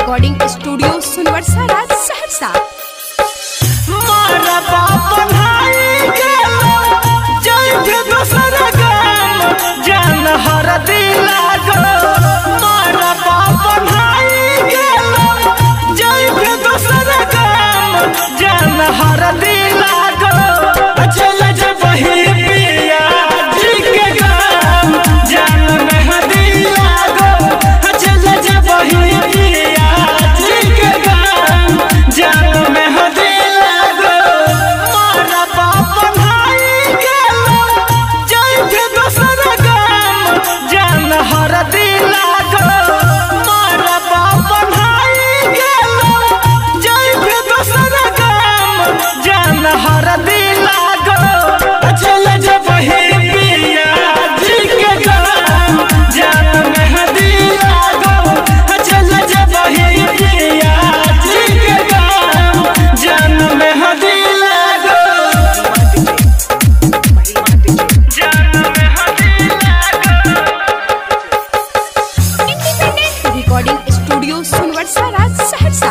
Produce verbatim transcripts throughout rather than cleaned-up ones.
Recording studio Sunwarsa Raj Saharsa. मारा बाप भाई गेलो जय के दोसर गाम जान हर दिला गो। मारा बाप भाई गेलो जय के दोसर गाम जान हर दिला गो। चल जब ही पिया जी के गाम जान मेहदी लागो। चल जब ही पिया जी के गाम जान मेहदी लागो। मारा बाप भाई गेलो जय के दोसर गाम जान हर दिला गो। मारा बाप भाई गेलो जय के दोसर गाम जान हर दिला गो। चल जब ही पिया जी के गाम जान मेहदी लागो। चल जब ही पिया जी के गाम जान मेहदी लागो। जान मेहदी लागो। Independent recording studio Sunwarsa Raj Saharsa.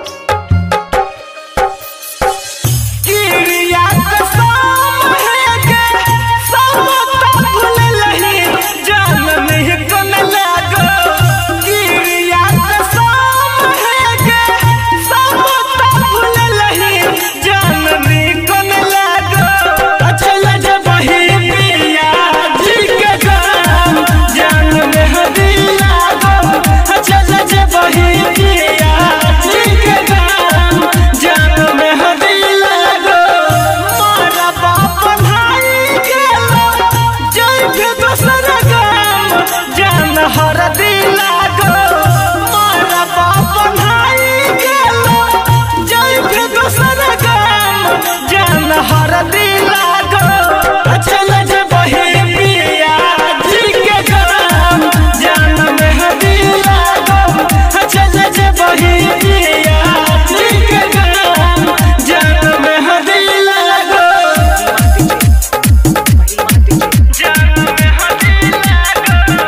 किरिया कसम है के सब तब भूल लही जान नहीं कन लागो। किरिया कसम है के सब तब भूल लही जान नहीं कन लागो। चल जब ही पिया जी के गाम जान मेहदी लागो। चल जब ही पिया जी के गाम जान मेहदी लागो। मारा बाप भाई गेलो जय के दोसर गाम जान हर दिला गो। मारा बाप भाई गेलो जय के दोसर गाम जान हर दिला गो। चल जब ही पिया जी के गाम जान मेहदी लागो। चल जब ही पिया जी के गाम जान मेहदी लागो। जान मेहदी लागो।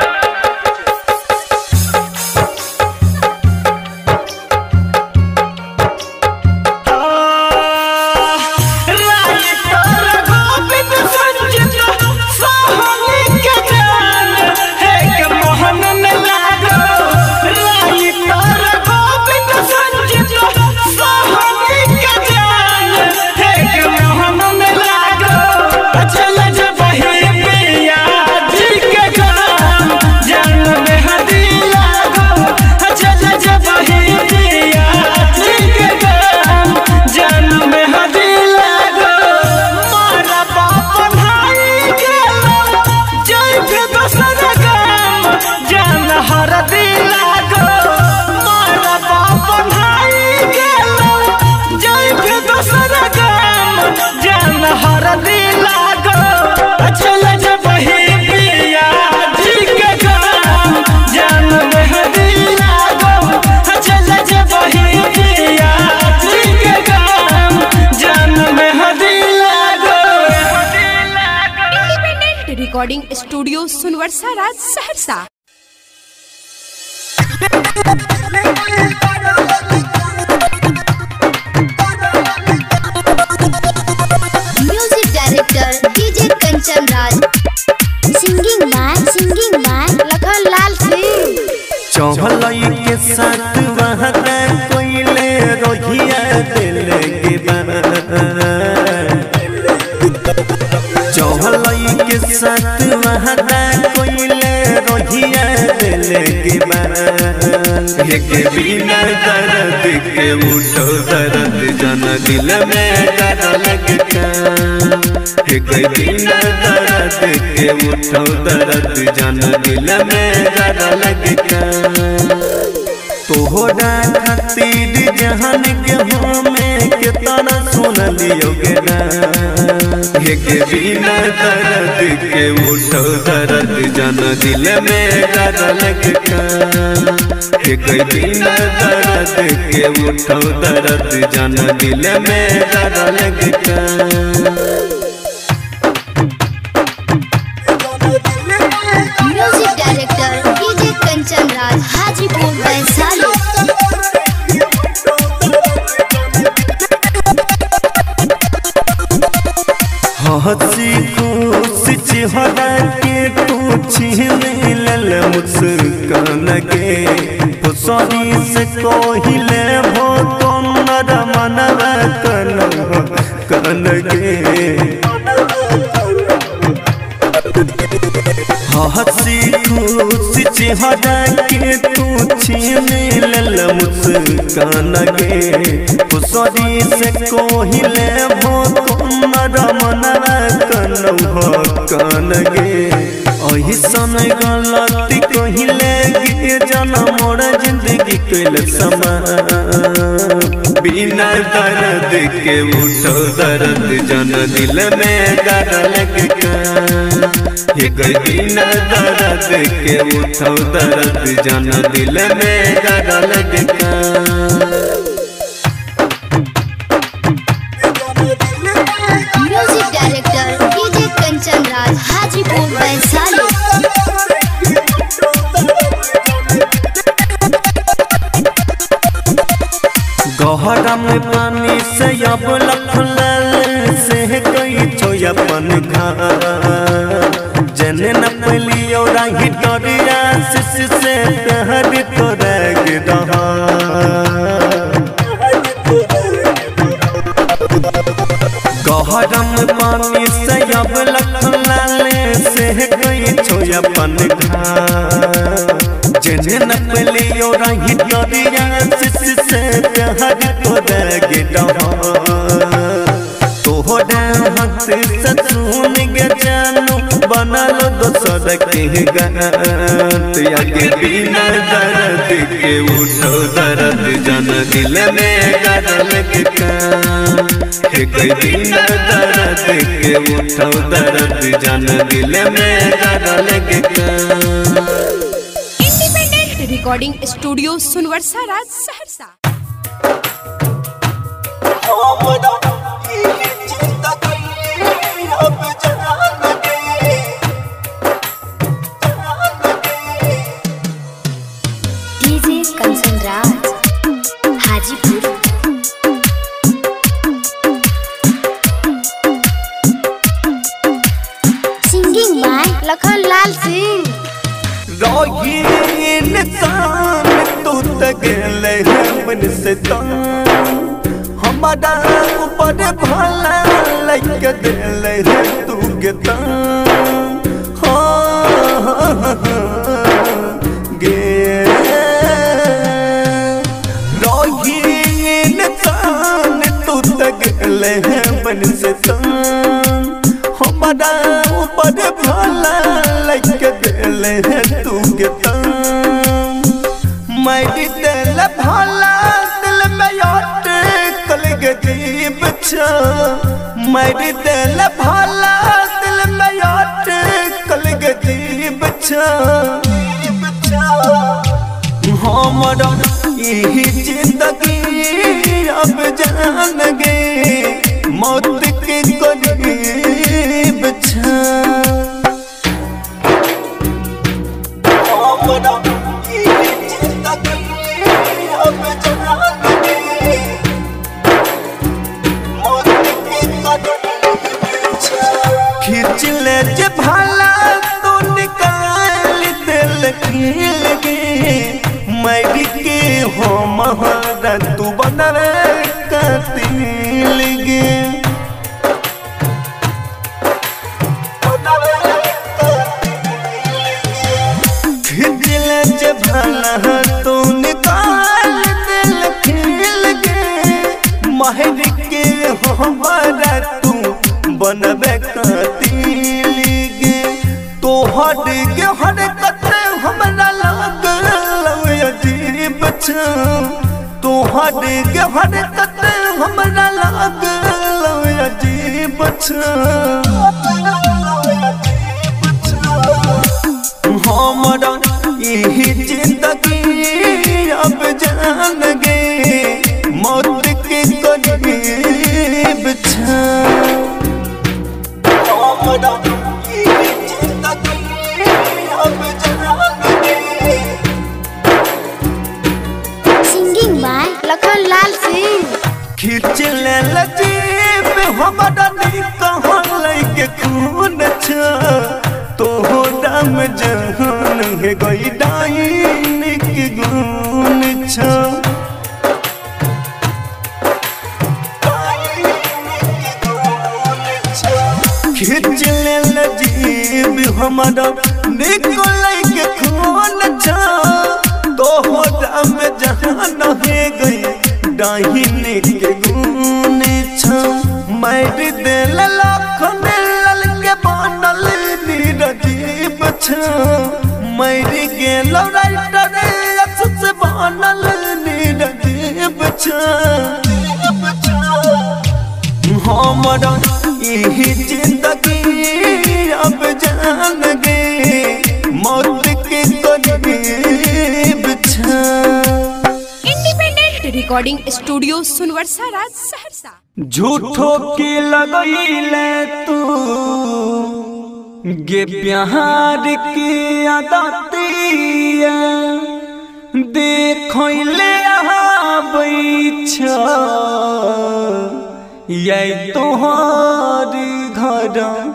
राई तोर गोविंद संजित सोहनी के जान है के मोहन न लागो। राई तोर गोविंद संजित सोहनी के जान है के मोहन न लागो। चल जब ही पिया जी के गाम जान मेहदी लागो। चल जब ही पिया जी के गाम जान मेहदी लागो। मारा बाप भाई गेलो जय के दोसर गाम जान हर दिला गो। मारा बाप भाई गेलो जय के दोसर गाम जान हर दिला गो। चल जब ही पिया जी के गाम जान मेहदी लागो। चल जब ही पिया जी के गाम जान मेहदी लागो। Independent recording studio Sunwarsa Raj Saharsa. Music director DJ Kanchan Raj. Singing man singing man Lakhan Lal Singh. चौहलई के साथ वहाँ कोइले रोहिया दिल के चौहलई के साथ वहाँ कोइले रोहिया दिल के के बिना दर्द के उठो दर्द जन दिल में डर लगता। के बिना दर्द के उठो दर्द जन दिल में डर लगता। तोहरा खातिर जहान के हमें कितना सुन लियोगे ना। के बिना दर्द के उठो दर्द जन दिल में डर लगता। के बिना दर्द के उठो दर्द जन दिल में डर लगता। Music director DJ Kanchan Raj Hajipur Vaishali. फुसरी से कोहिले भो तोनर मनवा कन कन गे हंसी खुशी चेहरा के तू छीन लेल मुस्कान गे फुसरी से कोहिले भो तोनर मनवा कन कन गे ऐसन गलती कहिले गे जना मोर जिंदगी कैल समा बिना दर्द के उठो दर्द जन दिल में डर लगे हे गई बिना दर्द के उठो दर्द जन दिल में डर लगे music director DJ Kanchan Raj Hajipur Vaishali. गहरा में पानी से अब लखल से गई छो अपन घर जने न पली और ही डरिया सिस से प्यार तोरा गिरहा गहरा में पानी से अब लखल से गई छो अपन घर जने न पली और ही डरिया सिस से प्यार तोरा गिरहा तोहरा हाथ से सुन गे जानू बनल दोसर के गात आगे बिना दर्द के उठो दर्द जन दिल में गरल के हे गई बिना दर्द के उठो दर्द जन दिल में गरल के independent recording studio Sunwarsa Raj Saharsa. DJ Kanchan Raj Hajipur. Singing by Lakhan Lal Singh. रोहीन तान तू तगले मन से तान हमारा ऊपर भला लग दिले तू के तान हाँ गे रोहीन तान तू तगले मन से तान हमारा ऊपर भला लग दिले तू के तान मैं दिल भला दिल में याद कल गरीब छा मैं दिल भला दिल में याद कल गरीब छा हमारा यही जिंदगी अब जान गे मौत के करीब छा खींच ले जे भला तो निकाल दिल खील गे मैं के हो महारा तू बनर कतिल गे खींच ले जे भला तो निकाल दिल खील गे महर के हो हमारा तू बनबे कतिल गे तो हट गे हरकत हमरा लागल अजीब छा तो हट गे हरकत हमरा लागल अजीब छा हमरा यही जिंदगी अब जान गे मौत के करीब छा सिंगिंग बाय लखन लाल सिंह। खींच ले लजीब हमारा कहन लगे खून छा तो दाम जहान है गई डाइन की गुण छो खिंच ले जीव हमारा निकल के खून छो तोहरा में जहान है गई डाहिने के गुण छो मार दिल लाख मिलल के बनल नीरजीब छो मर गेल राइटर अक्स बनल नीरजीब छो हमरा यही जिंदगी अब जान गए मौत के करीब छा। Independent recording studio Sunwarsa Raj Saharsa. झूठो की लगइले तू गे प्यार की आदतिया देखले आबैछा ये तोहर घर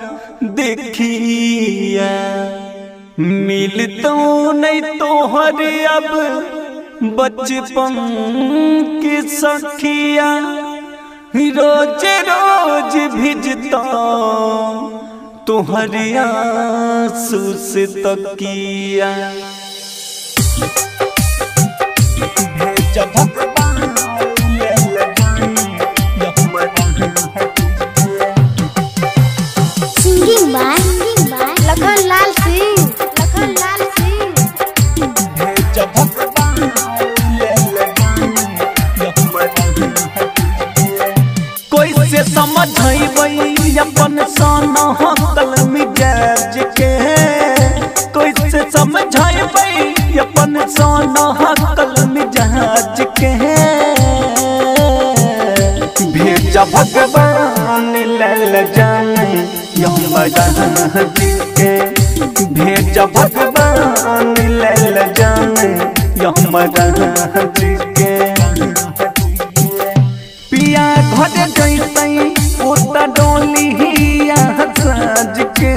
देखिया मिलतो नहीं तोहर अब बचपन की सखिया रोज रोज भिजता तोहर आंसू से तकिया सिंगिंग बाय लखन लाल सिंह लखन लाल सिंह कोई से समझैबै अपन सन हकल मिजाज के कोई से समझैबै अपन सन हकल मिजाज के भेजा भगवान लल जाने यमरा जी के भेजा भगवान लल जाने यमरा जी के पिया घर जैतै ओता डोली साज के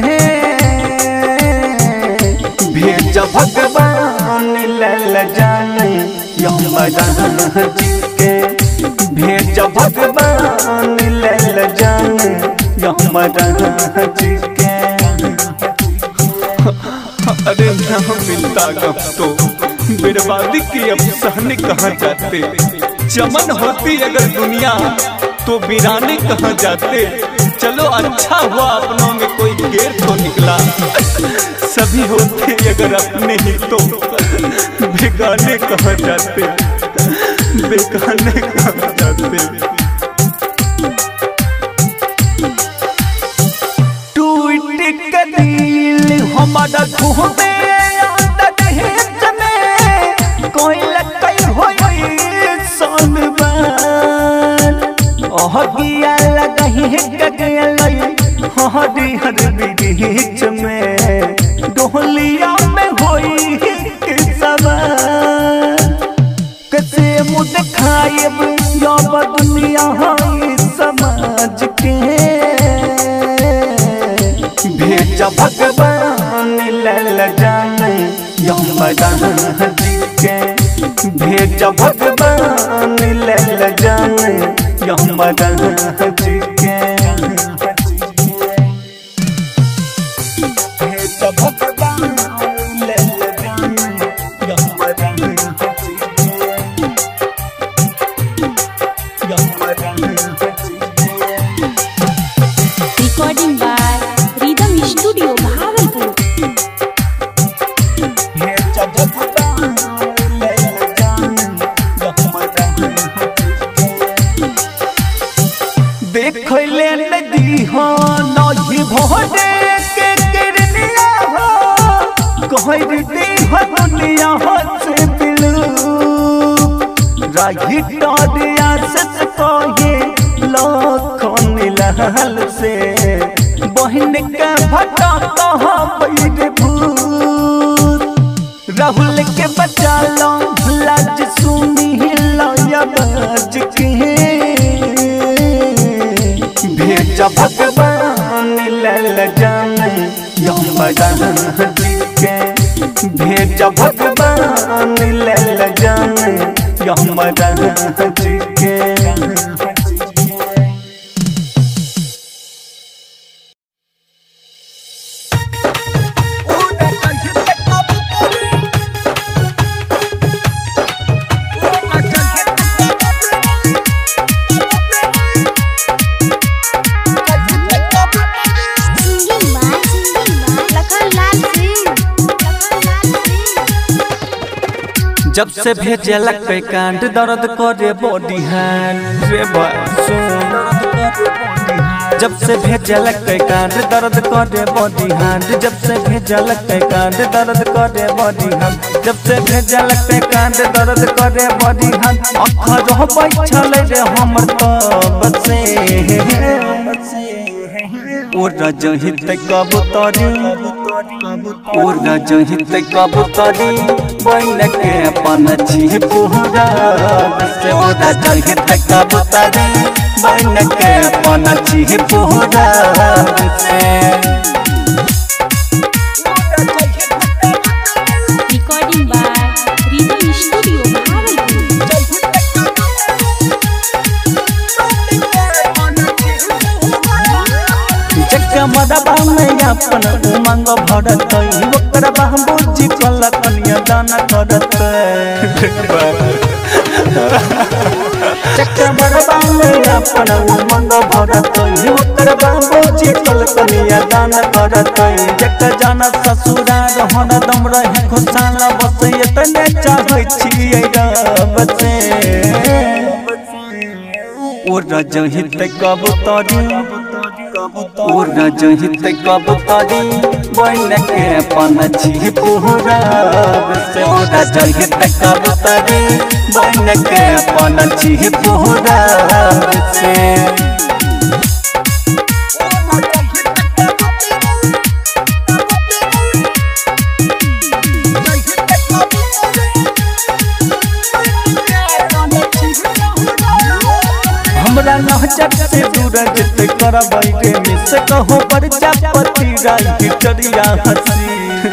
भेज भगवान लल जाने यमरा जी के भेज भगवान लल जाने यमरा जी के। अरे ना मिलता गम तो बर्बादी की अब सहने कहाँ जाते चमन होती अगर दुनिया तो वीराने कहाँ जाते। चलो अच्छा हुआ अपनों में कोई गैर तो निकला सभी होते अगर अपने ही तो बेगाने कहाँ जाते बेगाने कहाँ जाते। टूट के दिल हमारा घूमे कोई लगई होई सोनबार ओहगिया लगही गगलई हरी हर बीच में डोलिया में होई के सवार कैसे मुद खायब अब दुनिया है समाज के भेज भगवान लल जाने यमरा जी के भेज भगवान लल जाने यमरा जी के भेज भगवान लल जाने यमरा जी के यमरा जी के। Recording by rhythm studio Bhagalpur. देख ले नदी हो नही भोरे के किरनिया हो कहर दी हो दुनिया हो से बिलू राही टोडिया सच कहे लखन लाल से बहन के भटा कहा बैर भूत राहुल के बचा लो लाज सुनी लाया बाज के भेज भगवान लल जाने यमरा जी के भेज भगवान लल जाने यमराज के। जब से भेजे लगते कांड दर्द करे बॉडी हैंड रे जब से भेजे लगते कांड दर्द करे बॉडी हैंड जब से भेजे लगते कांड दर्द करे बॉडी हैंड जब से भेजे लगते कांड दर्द करे बॉडी हैंड अखर हो बैठल रे हमर तब से ओ रजहित कबूतरी ओ रजहित कबूतरी बन के अपन छी पूरा से ओ रजहित कबूतरी बन के अपन छी पूरा से। Recording by Rhythm Studio Bhavalpur। मदबा में अपन उमंग भरत ओकर बाबूजी कल कन्या दान करत चक्कर मदबा में अपन उमंग भरत ओकर बाबूजी कल कन्या दान करत जकर जाना ससुराल हरदम रहे खुशहाल बस एतने चाहै छियै रब से। ओ रजहित कबूतरी ओ रजहित कबूतरी बन के अपन छी पूरा से ओ रजहित कबूतरी बन के अपन छी पूरा से। हमरा नहजत से दूर जते करबै रे मिस कहो प्रजापति राही चरिया हसी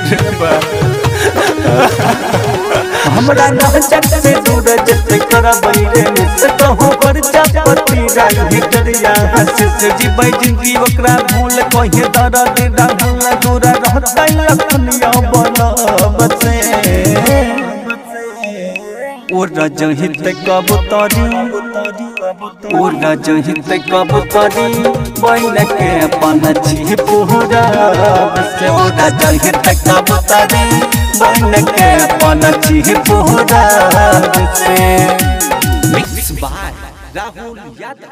हमरा नहजत से दूर जते करबै रे मिस कहो प्रजापति राही चरिया हसी से जीबै जिंदगी ओकरा भूल कहे दर्द रहल दूर रहतै लखनिया बनब से। ओ रजहित कबूतरी ओ रजहित कबूतरी बन के अपन छी पूरा से ओ रजहित कबूतरी बन के अपन छी पूरा से। Mix by Rahul Yadav.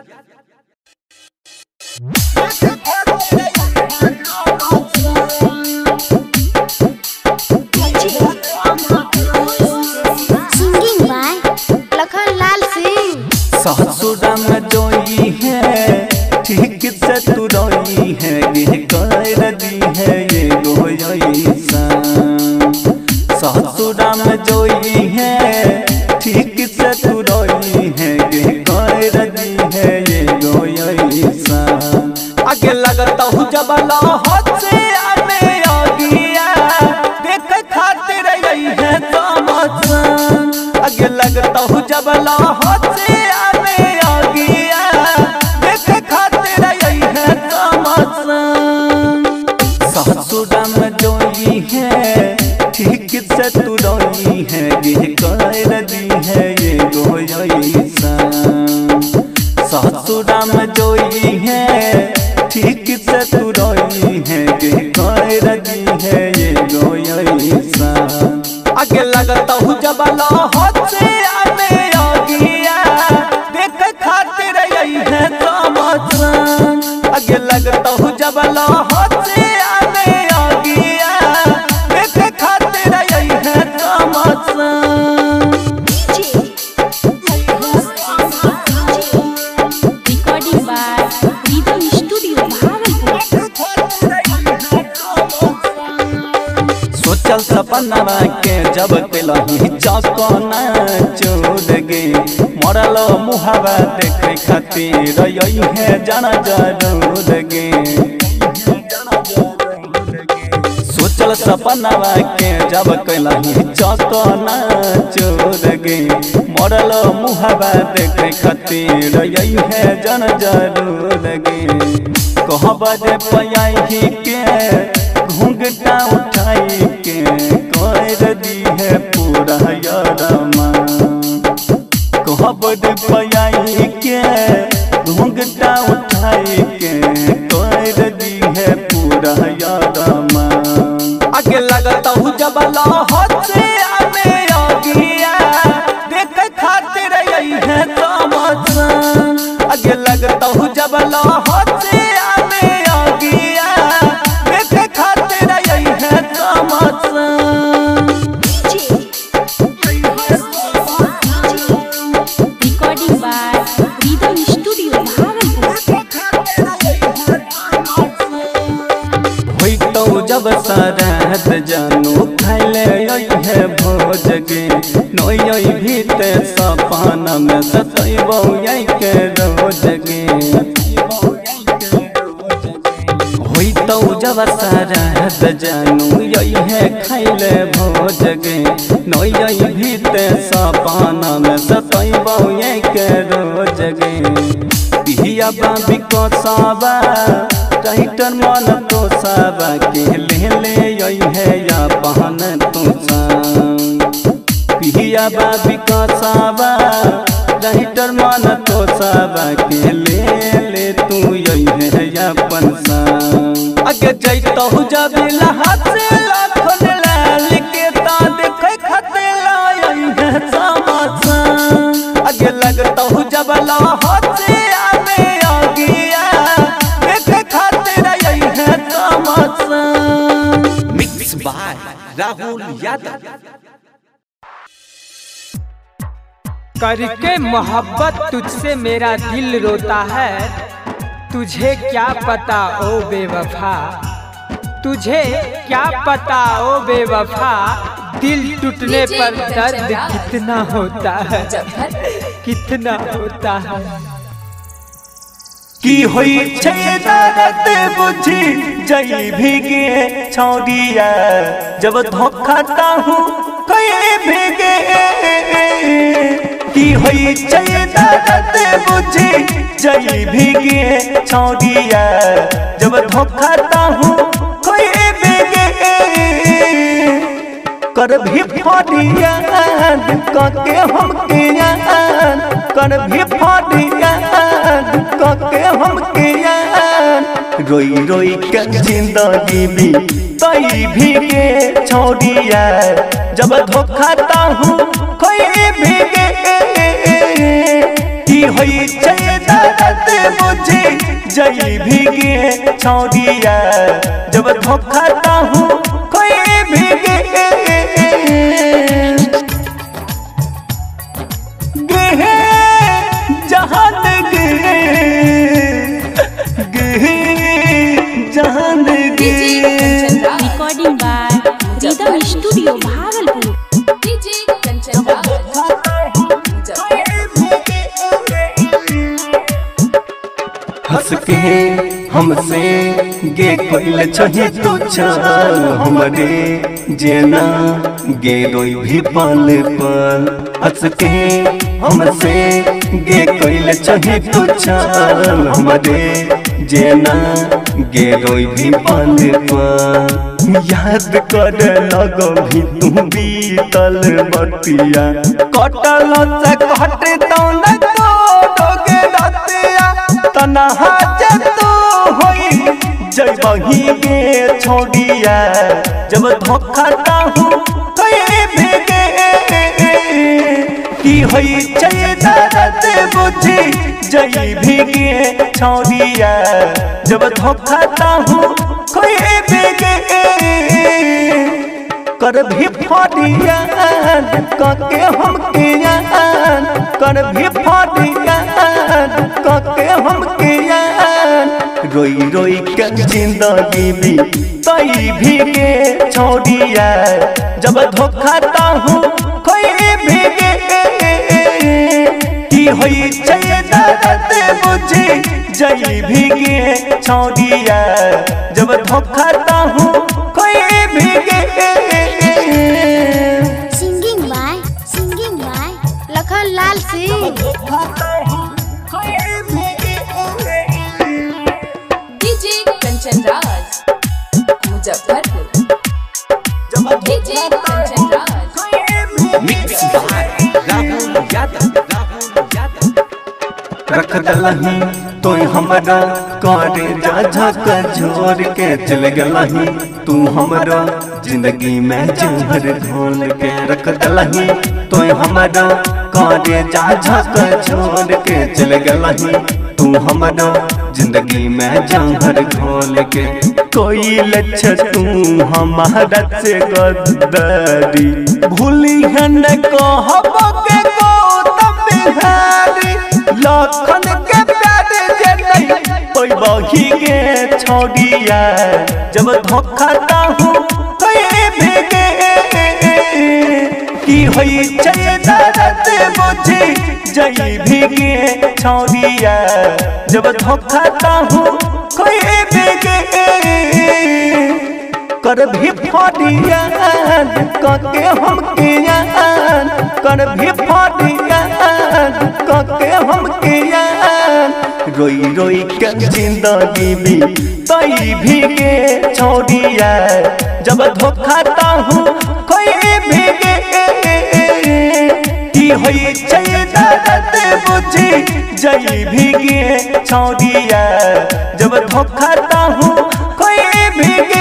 ससुरा में जोई है ठीक से तू रोई है ये कर दी है ये गोयसा ससुरा में जोई है ठीक से तू रोई है ये कर दी है ये गोयसा। आगे लगता हूँ जब लाहौर से आने आ गया देख खातिर रही है तमाशा आगे लगता हूँ जब लाहौर से ससुरा में जोई है ठीक से तू रोई है ये कर दी है ये गोयसा ससुरा में जोई है ठीक से तू रोई है ये कर दी है ये गोयसा। आगे लगता हूँ जब लाहौर से आने आ गया देख खातिर रही है तमाशा आगे लगता हूँ जब लाहौर से सपना के जब तिलही चकना चोद गे मरल मुहावा देखे खातिर यही है जाना जरूर गे सोचल सपना के जब तिलही चकना चोद गे मरल मुहावा देखे खातिर यही है जन जरूर गे कहब दे पयाही के घूंघटा उठाई के कर दी है पूरा यारमा कहब दे पयाही के घूंघटा उठाई के कर दी है पूरा यारमा आगे लगता हूँ जब लहर से आमे आगिया देख खातिर यही है तमाशा आगे लगता हूँ जब लहर से आमे आगिया देख खातिर यही है तमाशा रिकॉर्डिंग बाय रिदम स्टूडियो होई तो जब सरहद जानू खैले है भोज गे नोई भीते सपन में सतैबौ के रोज गे होई तो जब सरहद जानू यही है खैले भोज गे नोई भीते सपन में सतैबौ के रोज गे पिया बाबी को साबा टाइटर मन तो साबा के ले ले यही है या पहन तो पिया बाबी का साबा टाइटर मन तो साबा के ले ले तू यही है या पंसा आगे जैतो जब लहात से लाखन लाल के ता देखे खतला यही है समासा आगे लगता हूँ जब लहात से आमे आगिया देखे खातिर यही है तमाशा मिक्स बाय राहुल यादव। करके मोहब्बत तुझसे मेरा दिल रोता है तुझे क्या पता ओ बेवफा तुझे क्या पता ओ बेवफा दिल टूटने पर दर्द कितना होता है कितना होता है की होई छे दर्द बुझी जई भीगे छौड़िया जब धोखाता हूँ कई भीगे की होई छे दर्द बुझी जई भीगे छौड़िया जब धोखाता हूँ कोई भीगे कर भी फटिया के हम किया कर भी फटिया के हम किया रोई रोई के जिंदगी भी तई भीगे छोड़िया जब धोखाता हूँ कोई भीगे की होई छे दर्द बुझी जई भीगे छोड़िया जब धोखाता हूँ कोई भीगे गे जहान गे गे जहान गे recording by rhythm studio Bhagalpur हंस के हमसे गे कोइल छही तू चल हमरे जेना गे रोई भी पल पल हंस के हमसे गे कोइल छही तू चल हमरे जेना गे रोई भी पल पल याद कर लगो भी तू बीतल बतिया कटल से कटतो न दोगे रतिया तनहा तू होई जब वही गे छोड़िया जब धोखाता हूँ कई भीगे की होई छे दर्द बुझी जई भीगे छोड़िया जब धोखाता हूँ कोई भीगे कर भी फटिया के हम किया कर भी फटिया के हम किया रोई रोई के जिंदगी भी तई भीगे छोड़िया जब धोखाता हूँ कोई भीगे की होई छे दर्द बुझी जई भीगे छोड़िया जब धोखाता हूँ कोई भीगे singing by singing by Lakhan Lakhan Lal Singh DJ Kanchan Raj Muzaffarpur DJ Kanchan Raj mix by Rahul Yadav Rahul Yadav रख दलही तो हमरा करे जा झक झोर के चल गलही तू हमरा जिंदगी में जहर घोल के रख दलही तो हमरा करे जा झक झोर के चल गलही तू हमरा जिंदगी में जहर घोल के कोई लक्ष्य तू हमारा से गद्दारी भूली हन कहबो के को तब बिहारी लखन के प्यारे जतई कोई बही के छोड़िया जब धोखा ताहू होए भेगे की होई छे दर्द बुझी जई भीगे छोड़िया जब धोखा ताहू होए भेगे कर भी फटिया कके हम किया कर भी फटिया कके हम किया रोई रोई के जिंदगी भी तई भीगे छोड़िया जब धोखा ताहू कोई भीगे की होई छे दर्द बुझी जई भीगे छोड़िया जब धोखा ताहू कोई भीगे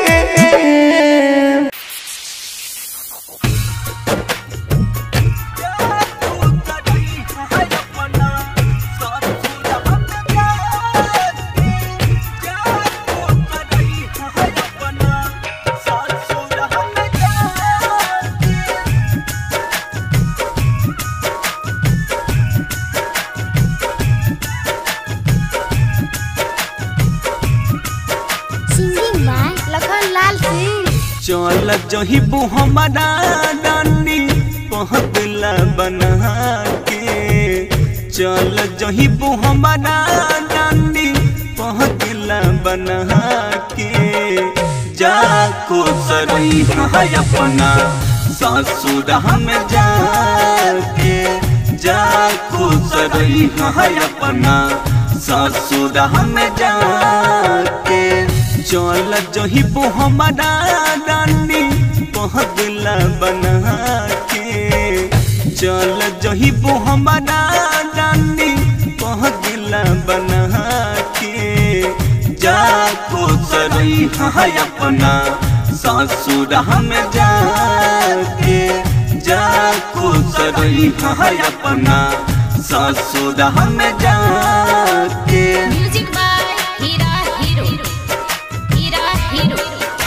चल जही हमारा डांडी पहला बना के चल जही हमारा डांडी पहला बना के जाको सरई है अपना ससुर हम जाके जाको सरई है अपना ससुर हम जाके चल जही हमारा डांडी पहला बना के चल जही हमारा डांडी पहला बना के जाको सरई है अपना ससुर हम जाके जाको सरई है अपना ससुर हम जाके music by Heera hero Heera hero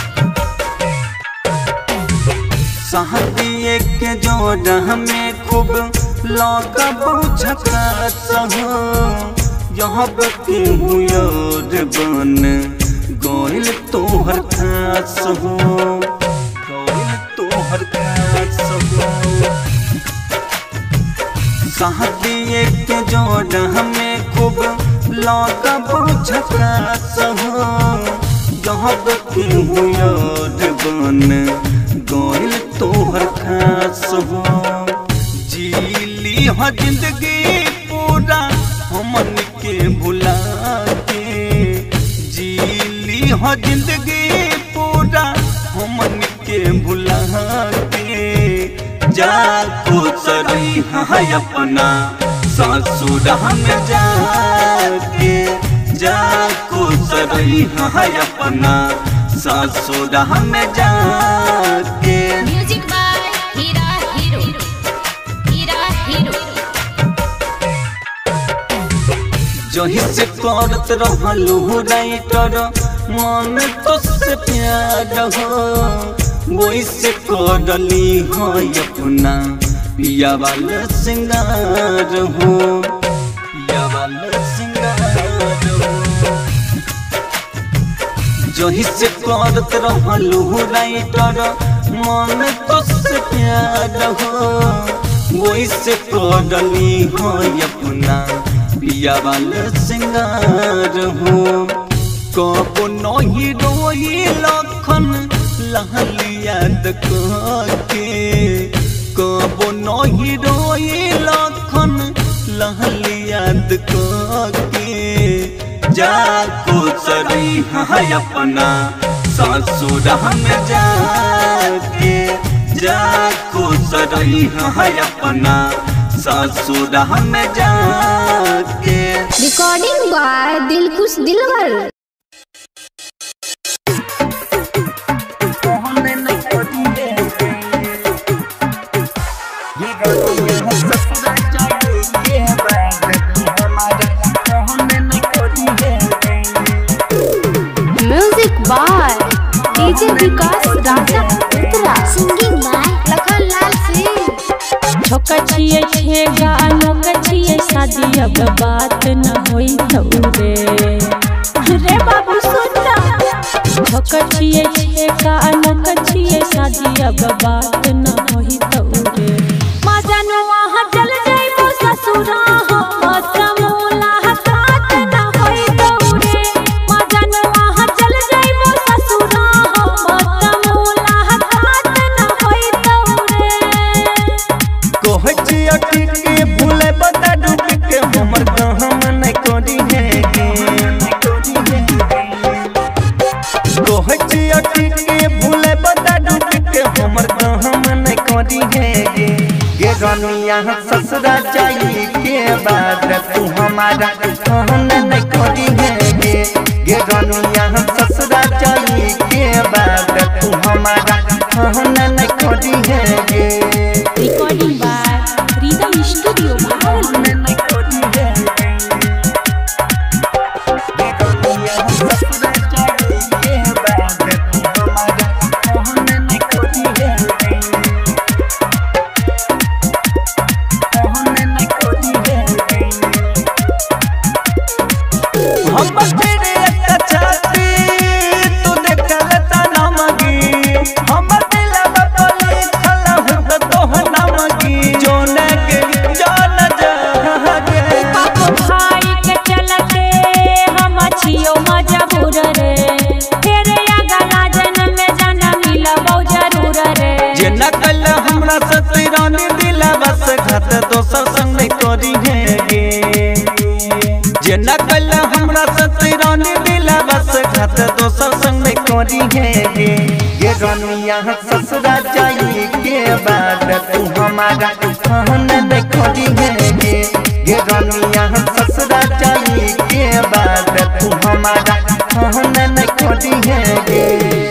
सहदिए के जोड़ हमें खूब लौका झकास हो यहाँ बके हुयोर बन गोइल तोहर खास हो गोइल तोहर खास हो सहदिए के जोड़ हमें खूब लौका झकास हो यहाँ बके हुयोर बन गोइल तोहर खास हो जीली हो जिंदगी पूरा हमन के भुला के जीली हो जिंदगी पूरा हमन के भुला के जाको सरई है अपना ससुर हम जाके जाको सरई है अपना ससुर हम जाके music by Heera hero Heera hero जही से करत रहलू राइटर मन तो से प्यार हो वही से करली हो अपना पिया वाला सिंगार हो पिया वाला सिंगार हो जही से करत रहलू राइटर मन तो से प्यार हो वही से करली हो अपना पिया वाला सिंगार हो कब नहीं रोई लखन लहलिया के कब नहीं रोई लखन लहली याद को के जाको सरी है अपना ससुर हम जाके जाको सरी है अपना ससुर हम जाके। Recording by Dilkhush Dilwar. Music by DJ Vikas Raja Uttara. Singing by Lakhan Lal Singh. छोका छिए छे गानो कछिए शादी अब बात न होई तो रे रे बाबू सुनना। छोका छिए छे गानो कछिए शादी अब बात न होई तो रे मां जानो वहां चल जाइबो ससुरा हो समूला हाथ न होई तो रे मां जानो वहां चल जाइबो ससुरा हो समूला हाथ न होई तो रे। कोहची अखी के भूले बता डूब के हमर कहम नहीं कोरी है कोहची अखी के भूले बता डूब के हमर कहम नहीं कोरी है ये रनिया ससुरा चाहिए के बाद तू हमारा कहम नहीं कोरी है ये रनिया ससुरा चाहिए के बाद तू हमारा कहम नहीं कोरी है। Recording by rhythm studio Bhagalpur. दोसर संग नहीं करी है जेना कल हमरा ससुरानी दिला बस घात दोसर संग नहीं करी है ये रनिया ससुरा चाहिए के बाद तू हमारा कहन नहीं करी है ये रनिया ससुरा चाहिए के बाद तू हमारा कहन नहीं करी है।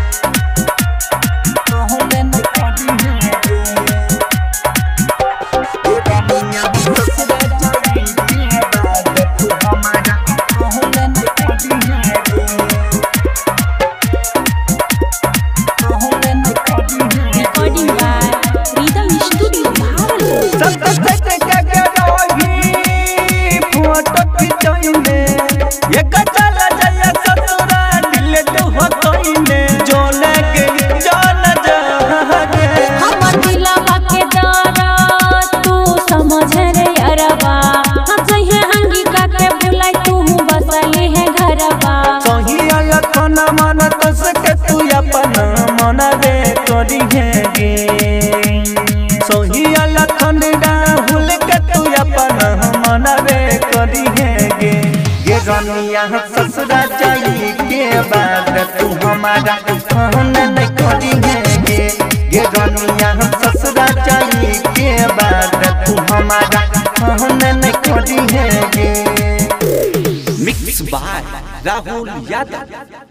ससुरा चाहिए के बाद तू हमारा कहन नहीं करी है ये रनिया ससुरा चाहिए के बाद तू हमारा कहन नहीं करी है। Mix by Rahul Yadav.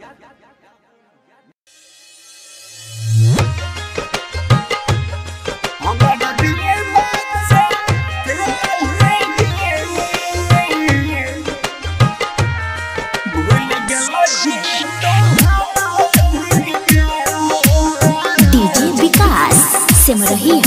DJ Vikas Simrahi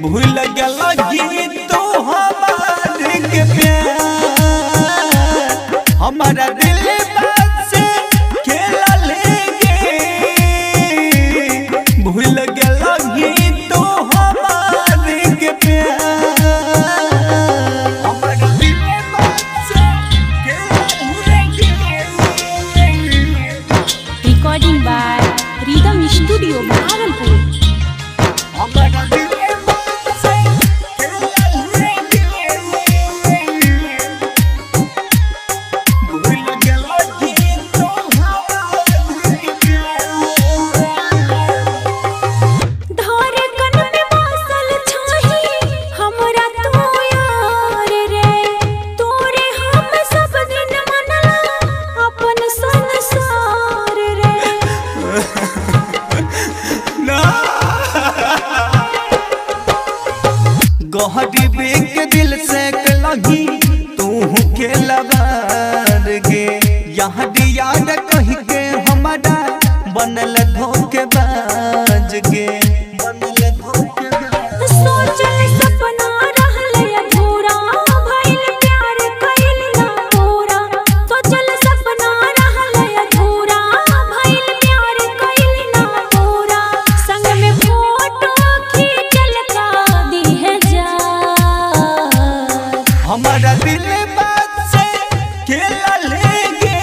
भूल गया गीत तो हमारे के प्यार हमारा दिल बात से खेला लेंगे भूल गया गीत तो हमारे के प्यार हमारा दिल बात से खेला लेंगे। Recording by rhythm studio Bhagalpur. हमारा दिल बात से खेला लेंगे भूल गया गीत तो हमारे के प्यार धारे कन में वासल छाही हमरा तू यार रे तोरे हम सब दिन मनला अपन संसार रे। गहरी के दिल से लगी तू के लबार गे यहाँ याद कह के हमारा बनल धोखेबाज गे बनल धोखेबाज सोचल सपना रहल अधूरा भइल प्यार कइल ना पूरा सोचल सपना रहल अधूरा भइल प्यार कइल ना पूरा संग में फोटो खींचल का दी है जा हमारा दिल बात से खेला लेंगे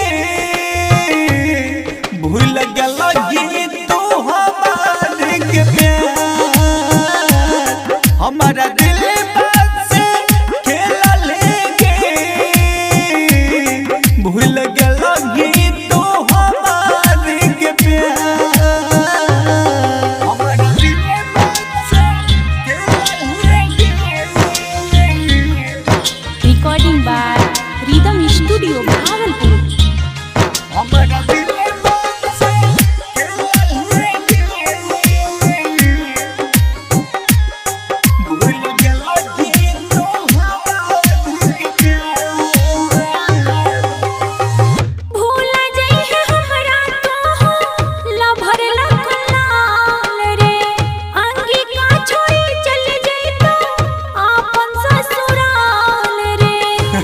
भूल गया गीत तो हमारे के प्यार हमारा दिल बात से खेला लेंगे भूल गया गीत तो हमारे के प्यार हमारा दिल बात से खेला लेंगे। Recording by rhythm studio Bhagalpur. हमारा दिल बात से खेला लेंगे भूल गया गीत तो हमारे के प्यार भूल जइहे हमरा तो लभर लखलाल रे अंगिका छोड़ी चल जइतो आपन ससुराल रे।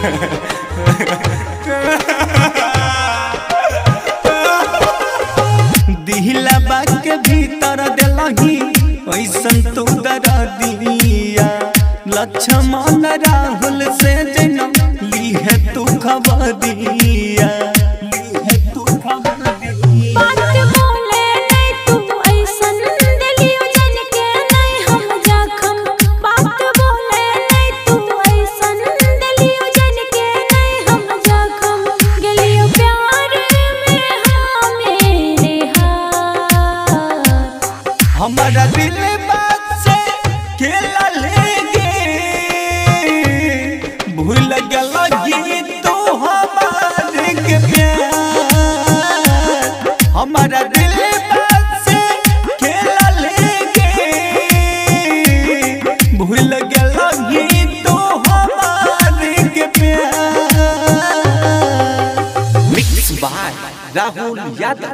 दिहला बाग के भीतर दिलही ऐसन तू दरा दिया लक्ष्मण राहुल से जना ली है तू खबर दिया ली है तू खबर दिया बात बोले नहीं तू ऐसन दिलियो जन के नहीं हम जखम बात बोले नहीं तू ऐसन दिलियो जन के नहीं हम जखम गेलियो प्यार में हाँ मेरे हाथ हमारा दिल बात से खेला लेंगे भूल गया गीत तो हमारे के प्यार हमारा दिल बात से खेला लेंगे भूल गया गीत तो हमारे के प्यार mix by Rahul Yadav.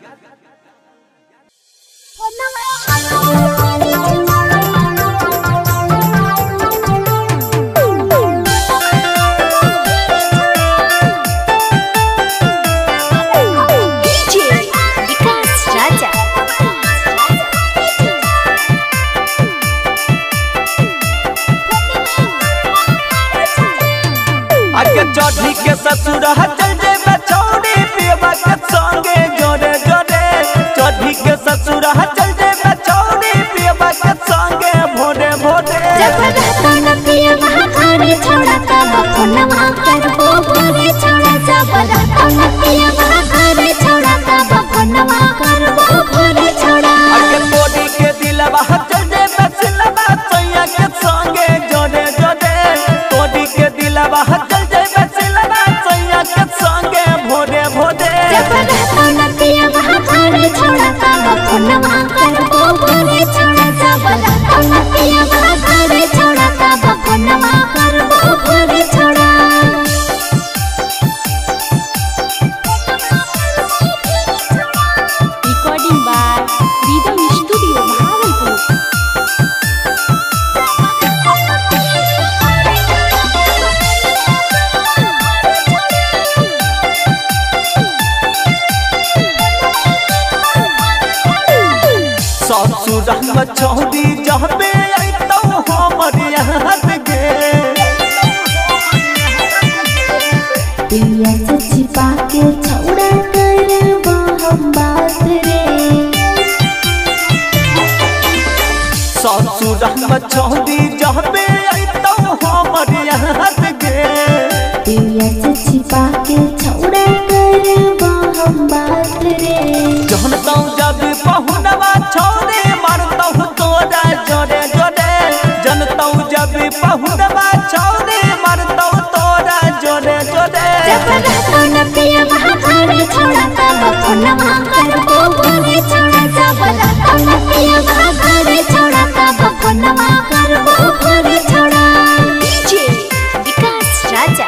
DJ Vikas Raja आगे चढ़ी के ससुर चल जेबे छौड़ी पियबा के संगे जोरे जोरे चढ़ी के ससुर चल जेबे छौड़ी पियबा के संगे भोरे भोरे जबरदस्ती न पिया वहाँ खाने छोड़ा तब फोनवा करबो भोरे छोड़ा जबरदस्ती न पिया वहाँ खाने छोड़ा तब फोनवा करबो भोरे छोड़ा आगे तोड़ी के दिलवा चल जेबे सिलवा सैया के संगे जोरे जोरे तोड़ी के दिलवा चल जेबे सिलवा सैया के संगे भोरे भोरे जबरदस्ती न पिया वहाँ खाने छोड़ा तब फोनवा करबो भोरे छोड़ा जबरदस्ती न पिया वहाँ खाने छोड़ा छौरी जहबे अइतौ हमर याद गे पिया से छिपा के छौड़ा करबो हम बात रे ससुर छौरी जहबे अइतौ हमर याद गे पिया से छिपा के छौड़ा करबो हम बात रे जहनतौ जब पहुनवा छौरे मारतौ तोरा जोरे जोरे जनतौ जब पहुनवा छौरे मारतौ तोरा जोरे जोरे जब रहतौ न पिया वहाँ घरे छौड़ा तब फोनवा करबो भोरे छौड़ा जब रहतौ न पिया वहाँ घरे छौड़ा तब फोनवा करबो भोरे छौड़ा डीजे विकास राजा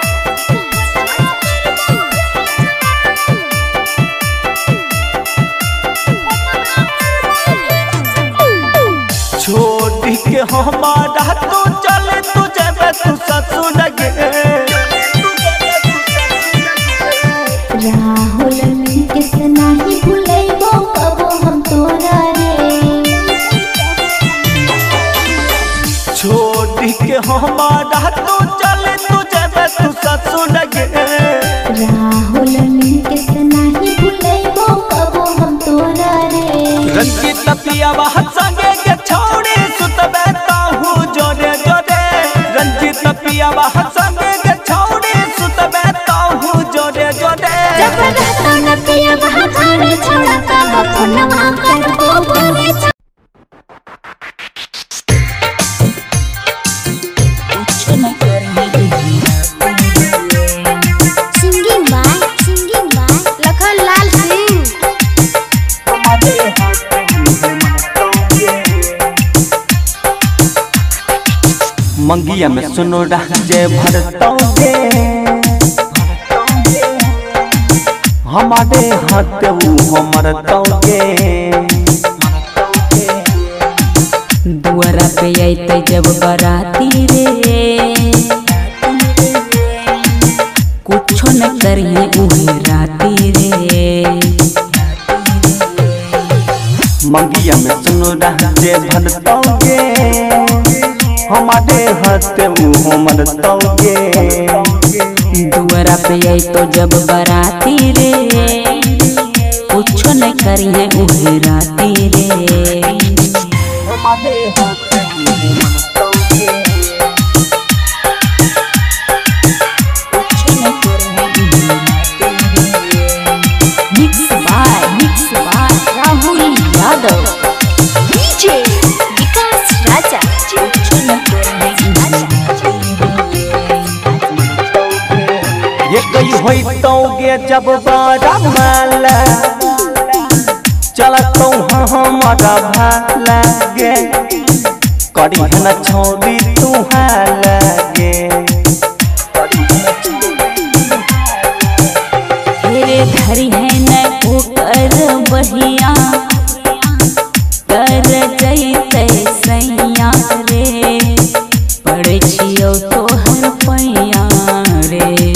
छोड़ के हमारा तू चले तू जब तू ससुर गे राहुल किस नहीं भूलेबो कबो हम तोरा रे छोड़ के हमारा तू चले तू जब तू ससुर गे राहुल किस नहीं भूलेबो कबो हम तोरा रे रंजित पिया वह संगे के छोड़े सुतबे ताहू जोरे जोरे रंजित पिया वह संगे के छोड़े सुतबे ताहू जोरे जोरे जब रहतौ न पिया वहाँ घरे छौड़ा तब फोनवा करबो भोरे छौड़ा singing by singing by Lakhan Lal Singh मंगिया में सुनो राजे भरतौगे हमारे हाथ वो हमर तौगे दुआरा पे अइते जब बराती रे कुछो न करिए उहे राती रे मंगिया में सुनो राजे भरतौगे हमारे हाथ वो हमर तौगे दुआरा पे अइतो जब बराती रे कुछो न करिए उहे राती रे mix by mix by Rahul Yadav DJ Vikas Raja ये कई होई तौगे जब बड़ा माला चलतौ हमारा भाला गे करी न छोड़ी तू हालगे तेरे धरी है न ओकर बहिया कर जैते सैया रे पड़े छियो तोहर पैया रे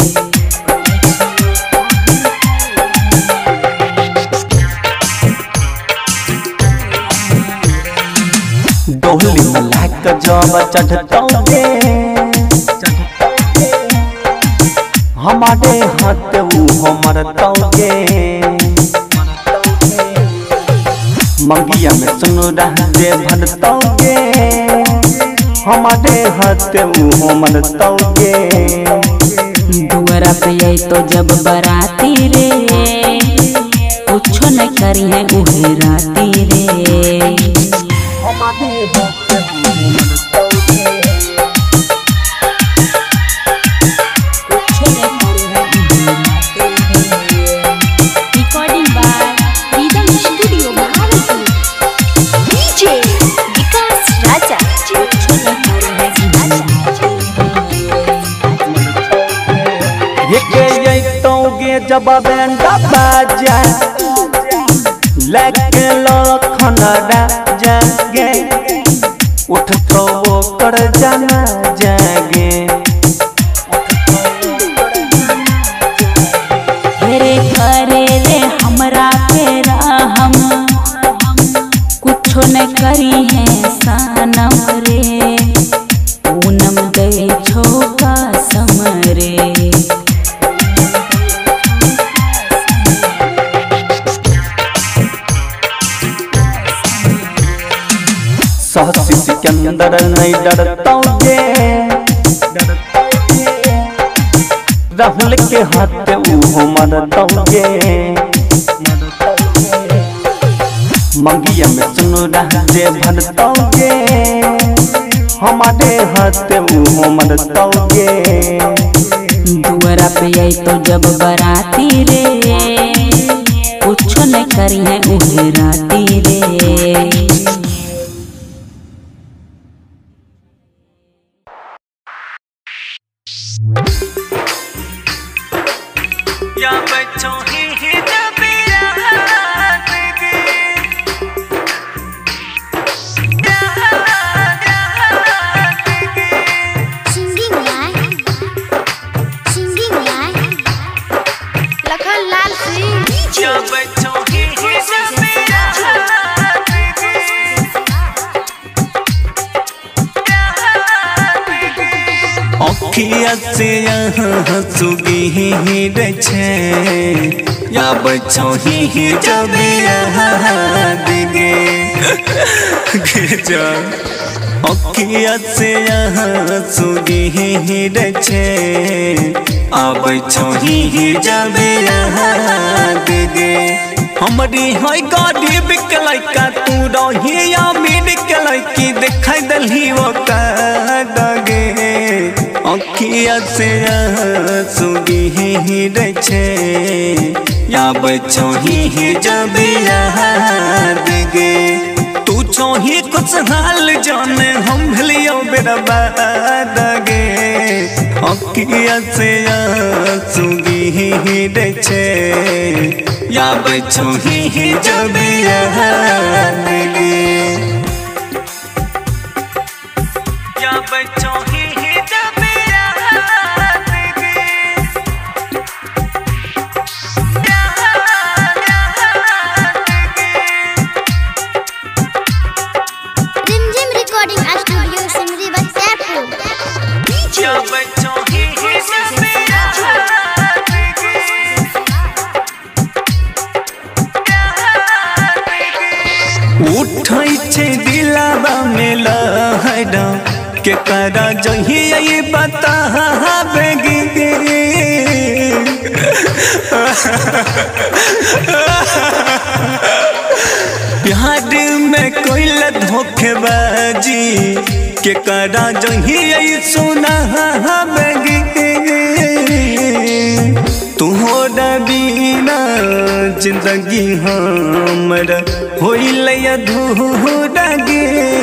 डोली में लाग जब चढ़तौगे हमारे हाथ वो हमर तौगे मंगिया में सुनो राजे भरतौगे हमारे हाथ वो हमर तौगे दुआरा पे अइतो जब बराती रे कुछो न करिए उहे राती रे recording by rhythm studio Bhagalpur DJ Vikas Raja ये के तौगे जब बैंडा बाजा लेके लखन राजा गे उठतो कर जाना जागे रे करे रे हमरा के हम कुछो न करी है डर नहीं डरतौगे राहुल के हाथ उहो मरतौगे मंगिया में सुनो राजे भरतौगे हमारे हाथ उहो मरतौगे दुआरा पे आई तो जब बराती रे कुछ न करी है उहे राती रे। या बच्चों ही ही जब याद गे singing line singing line Lakhan Lal Singh या बच्चों ही ही जब याद गे अखिया से यहाँ सुगी ही रचे या बच्चों ही ही जब याद गे जा अखिया से यहाँ सुगी ही रचे आ बच्चों ही ही जब याद गे हमारी है गाड़ी बिकलाई का तू रही अमीर के लड़की दिखाई दलही वो कागे अखिया से सुगी ही रचे या बच्चों ही जब याद गे तू छोही कुछ हाल जाने हम भलियो बर्बाद गे अखिया से सुगी ही रचे या बच्चों ही जब याद गे या बच्चों ही जब याद गे रिमझिम रिकॉर्डिंग स्टूडियो सिमरी बख्तियारपुर या बच्चों ही जब याद गे उठाई छे दिलावा में लहरा के करा जही बता बेगी प्यार में कोई धोखेबाजी के करा जही सुना बेगी तुहरा बिना जिंदगी हमर होइल अधूरा गे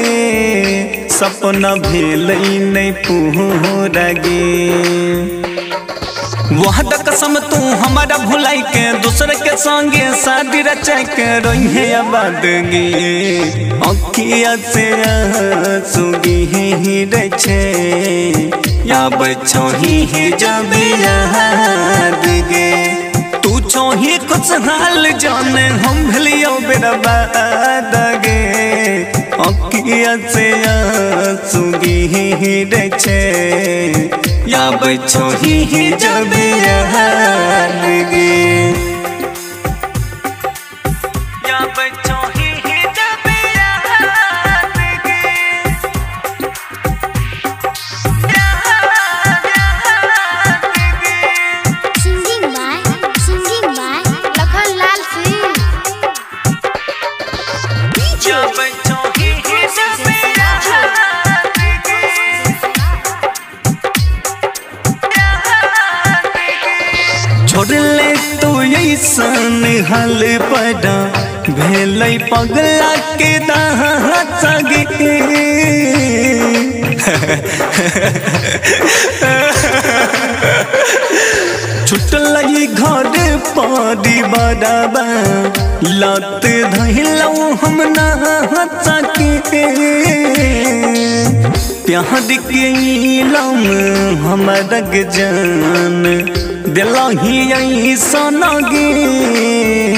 सपना भेल नहीं पूरा गे वहद कसम तू हमारा भुलाई के दूसरे के संगे शादी रचा के रोहे आबाद गे अखिया से सुगी ही रचे या बच्चों ही जब याद गे तू छोही कुछ हाल जाने हम भलियो बर्बाद गे अखिया से सुगी ही रचे या बच्चों ही जब याद गे या बच्चों ही जब याद गे singing by singing by Lakhan Lal Singh या बच्चों ही जब याद गे छोड़ ले तू ऐसन हाल पड़ा भेल पगला के दाँत गे छुटल घर परी बराबा लत धैलौ हम नाच के प्यार के इलम हमारा जान दिलही ऐसन गे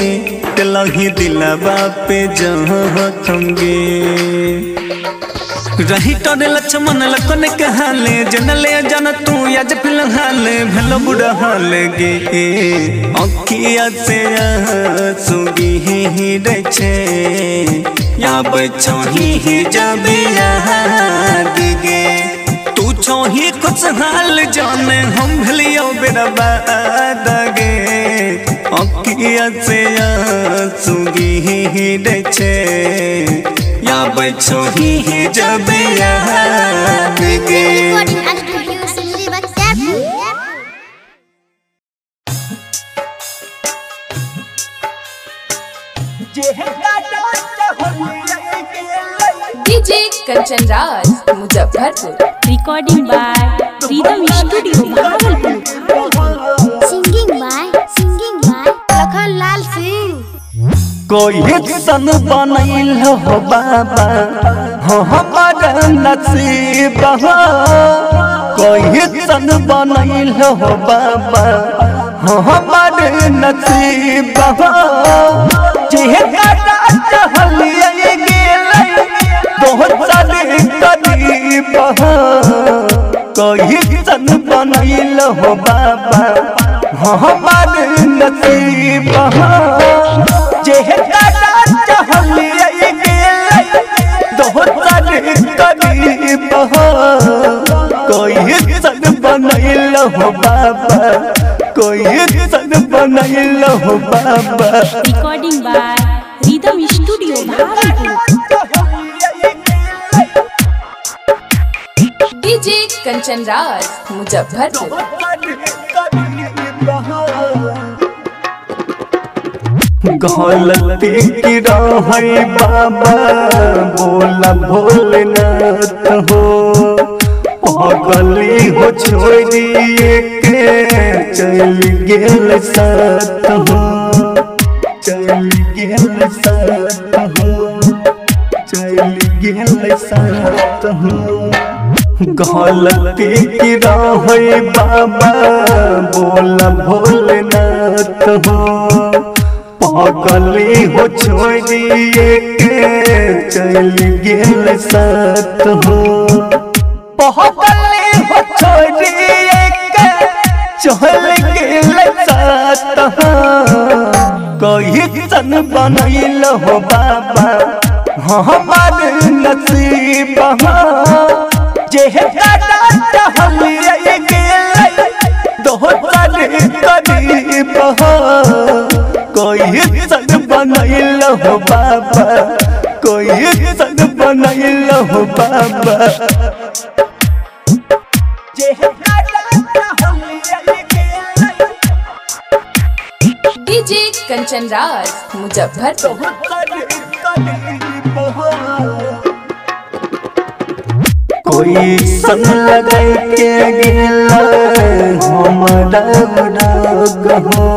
दिलही दिलवा पे जहाँ गे रही तोरे लक्ष्मण लखन के हाले जनले जन तू आज फिलहाल भलो बुढ़ा हाल गे अखिया से सुगी ही रे छे या बछही ही जब याद गे तू छोही खुशहाल जाने हम भलियो बर्बाद गे अखिया से सुगी ही रे छे या बछही ही जब याद गे DJ Kanchan Raj Muzaffarpur. Recording by rhythm studio Bhagalpur. Singing by singing by Lakhan Lal Singh. कोई सन बनैल हो बाबा हो हमारा नसीब हो कोई सन बनैल हो बाबा हो हमारे नसीब हो जेहरा चहलिए गेलै बहुत सारे करीब हो कोई सन बनैल हो बाबा हो हमारे नसीब हो जेहरा चहलिए गेलै बहुत सारे करीब हो कोई सन बनैल हो बाबा कोई सन बनैल हो बाबा। Recording by rhythm studio Bhagalpur. DJ Kanchan Raj Muzaffarpur. गलती की रही बाबा बोला भोलेनाथ हो पगली हो छोड़िए के चल गेल साथ हो चल गेल साथ हो चल गेल साथ हो गलती की रही बाबा बोला भोलेनाथ हो पगली हो छोड़िए के चल गेल साथ हो पगली हो छोड़िए के चल गेल साथ हो कोई सन बनैल हो बाबा हमारे नसीब हो जेहरा चहलिए गेलै बहुत सारे करीब हो कोई सन बनैल हो बाबा कोई सन बनैल हो बाबा डीजे कंचन राज मुजफ्फरपुर। कोई सन लगाई के गेला हमरा राग हो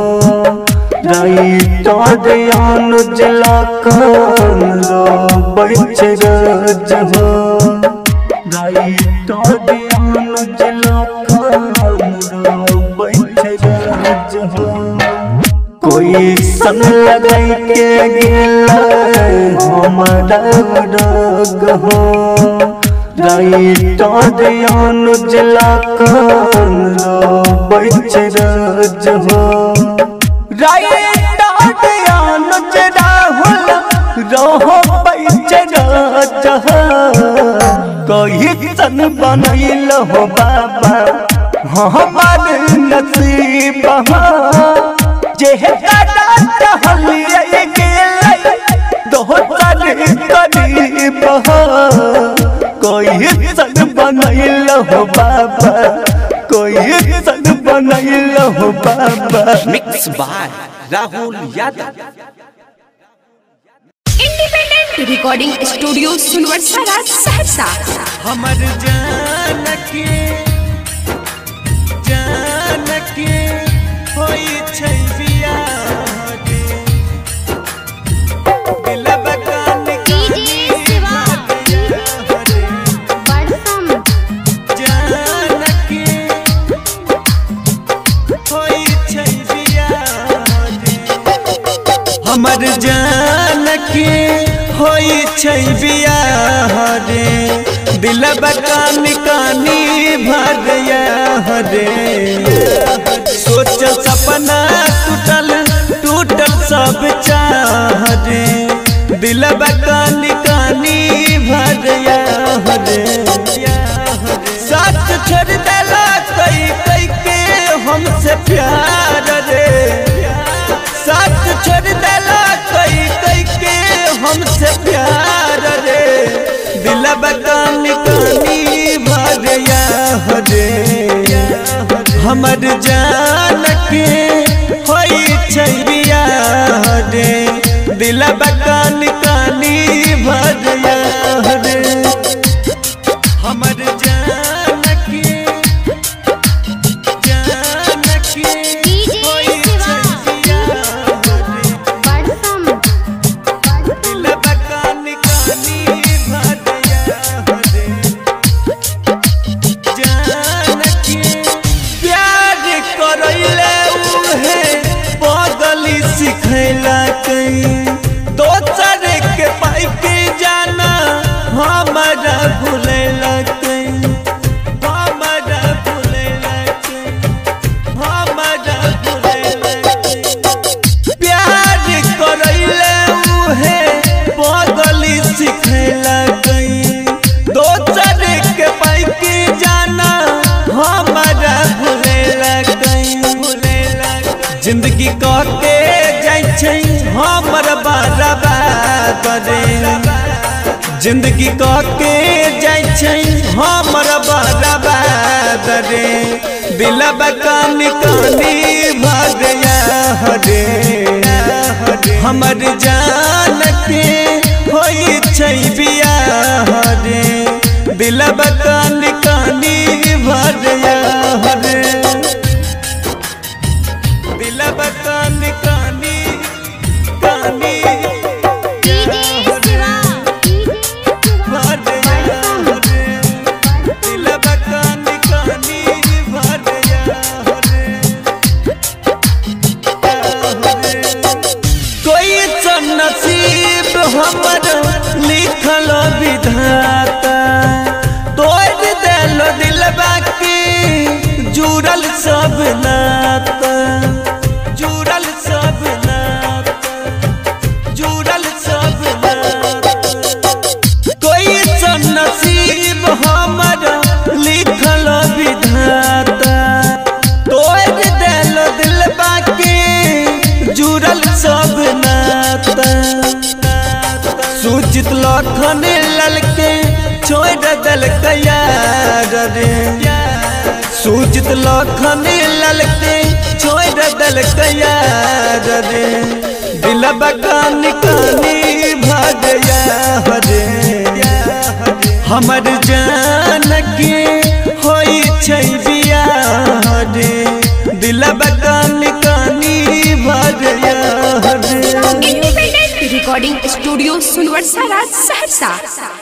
राइटर अनुज लखन बैठ रज हो राइटर अनुज लखन बैठ रज हो कोई सन लगाई के गेला हमरा राग हो राइटर अनुज लखन बैठ रज हो राइटर अनुज राहुल रहो बैठ रज हो कोई सन बनैल हो बाबा हमारे नसीब हो जेहरा चहलिए गेलै बहुत सारे करीब हो कोई सन बनैल हो बाबा कोई सन बनैल हो बाबा। Mix by Rahul Yadav. Independent recording studio Sunwarsa Raj Saharsa. हमर जान के जान के होई छै बियाह गे दिलबा कान डीजे शिवा बड़सम जान के होई छै बियाह गे हमर जान के होई छै बियाह रे दिल बकानी कानी भरया हरे सोच सपना टूटल टूटल सब चाह रे दिल बकानी कानी भरया हरे साथ छोड़ देला कई कई के हमसे प्यार रे साथ छोड़ देला कई कई के हमसे प्यार रे दिल बकानी कानी भरया हरे हमर जान के होई छैबिया रे दिल बकानी कानी भरया रे हमर जान के जान के होई छैबिया रे दिल बकानी कानी भरया रे जान के प्यार करैले उहे बदली सिखैला कई दोसर के पाई के जाना हमारा भूलेला कई हमारा भूलेला कई हमारा भूलेला कई प्यार करैले उहे बदली सिखैला कई दोसर के पाई के जाना हमारा भूलेला कई भूलेला जिंदगी कहके जाय छै हमर बर्बाद रे जिंदगी कहके जाय छै हमर बर्बाद रे दिल बकानी कानी भरया हरे हमर जान के होई छै बियाह रे दिल बकानी कानी भरया हरे दिल बकानी कानी कानी दिल बकानी कानी भरया हरे कोई सन नसीब हमर लिखल विधाता तोड़ देलो दिल बाकी जुड़ल सब नाता जुड़ल सब नाता जुड़ल सब नाता कोई सन नसीब हमर लिखल विधाता तोड़ देलो दिल बाकी जुड़ल सब नाता सूचित लखन ललके छोड़ दल यार रे सूचित लखन ललके छोड़ दल यार रे दिल बकानी कानी भरया हरे हमर जान के होई छै बियाह रे दिल बकानी कानी भरया हरे independent recording studio Sunwarsa Raj Saharsa.